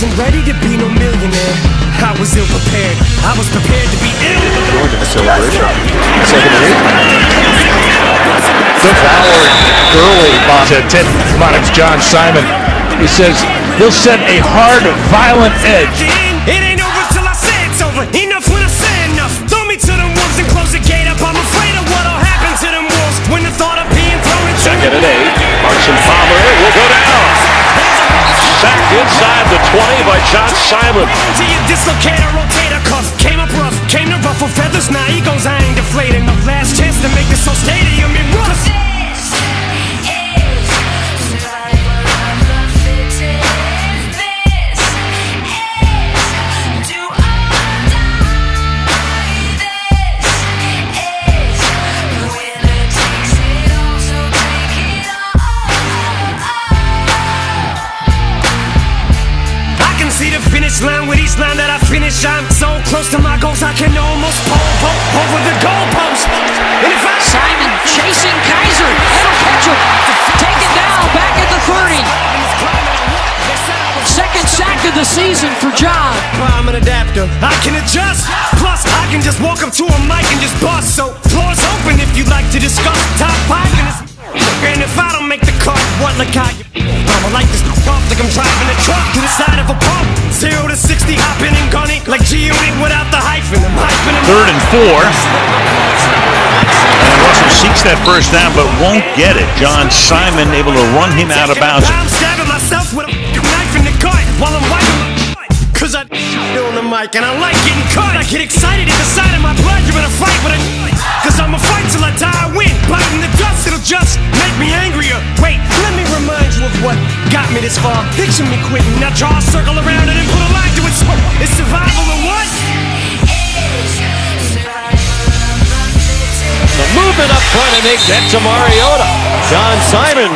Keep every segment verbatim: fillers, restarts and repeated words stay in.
wasn't ready to be no millionaire. I was ill prepared. I was prepared to be ill. Going to the celebration. Second and eight. Devoured Gurley by ten. Come on, it's John Simon. He says he'll set a hard, violent edge. It ain't over till I say it's over. Enough when I say enough. Throw me to them wolves and close the gate up. I'm afraid of what'll happen to them wolves when the thought of being thrown into. Second and eight. Marson Palmer will go down. Sacked inside the twenty by John Simon. To your dislocator, rotator cuff. Came up rough, came to ruffle feathers. Now egos, I ain't deflating. The last chance to make this whole stadium in rough. See the finish line with each line that I finish. I'm so close to my goals I can almost pole poke over the goalpost. And if I Simon chasing Kaiser, that'll catch him. Take it down, back at the thirty. Second sack of the season for John. I'm an adapter. I can adjust. Plus, I can just walk up to a mic and just bust. So, floor's open if you'd like to discuss. Top five in this. And if I don't make the cut, what like I I'ma like this off like I'm driving a truck to the side of a pump. Zero to sixty, hopping and gunning like G-Unit without the hyphen. I'm hyping and Third and four. And Russell seeks that first down but won't get it. John Simon able to run him out of bounds. I'm stabbing myself with a knife in the gut while I'm wiping my cause I on the mic and I like getting cut. I get excited at the sight of my blood. You're in a fight with a cause I'm a fight till I die I win. Biting the dust, it'll just make me angrier. Wait, let me remind you of what got me this far. Picture me quitting, now draw a circle around it and put a line to it. It's survival or what? The movement up front and they get to Mariota. John Simon.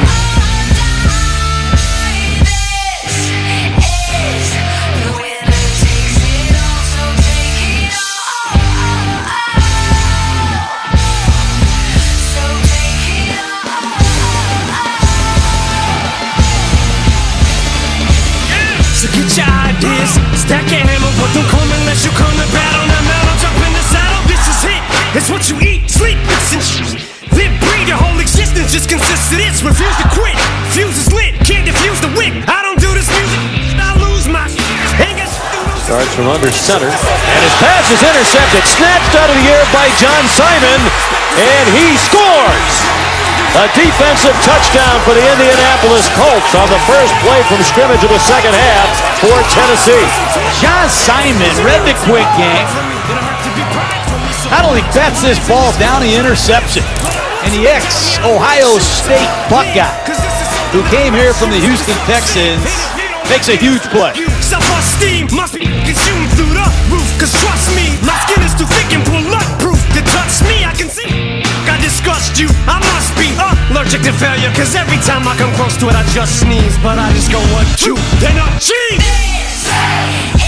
So get your ideas, stack your hammer, but don't come unless you come to battle. Now mount, I'm jumping the saddle, this is it. It's what you eat, sleep, listen, live, breathe. Your whole existence just consists of this. Refuse to quit, fuse is lit, can't defuse the wick. I don't do this music, I lose my ain't got shit to lose. Starts from under center, and his pass is intercepted, snatched out of the air by John Simon, and he scores! A defensive touchdown for the Indianapolis Colts on the first play from scrimmage of the second half for Tennessee. John Simon read the quick game. Not only bats this ball down the interception, and the ex-Ohio State Buckeye, who came here from the Houston Texans, makes a huge play. Self-esteem must be consumed through the roof. Cause trust me, my skin is too thick and bulletproof to touch me. I can see I disgust you. I must be allergic to failure. Cause every time I come close to it, I just sneeze. But I just go one, two, then I cheese.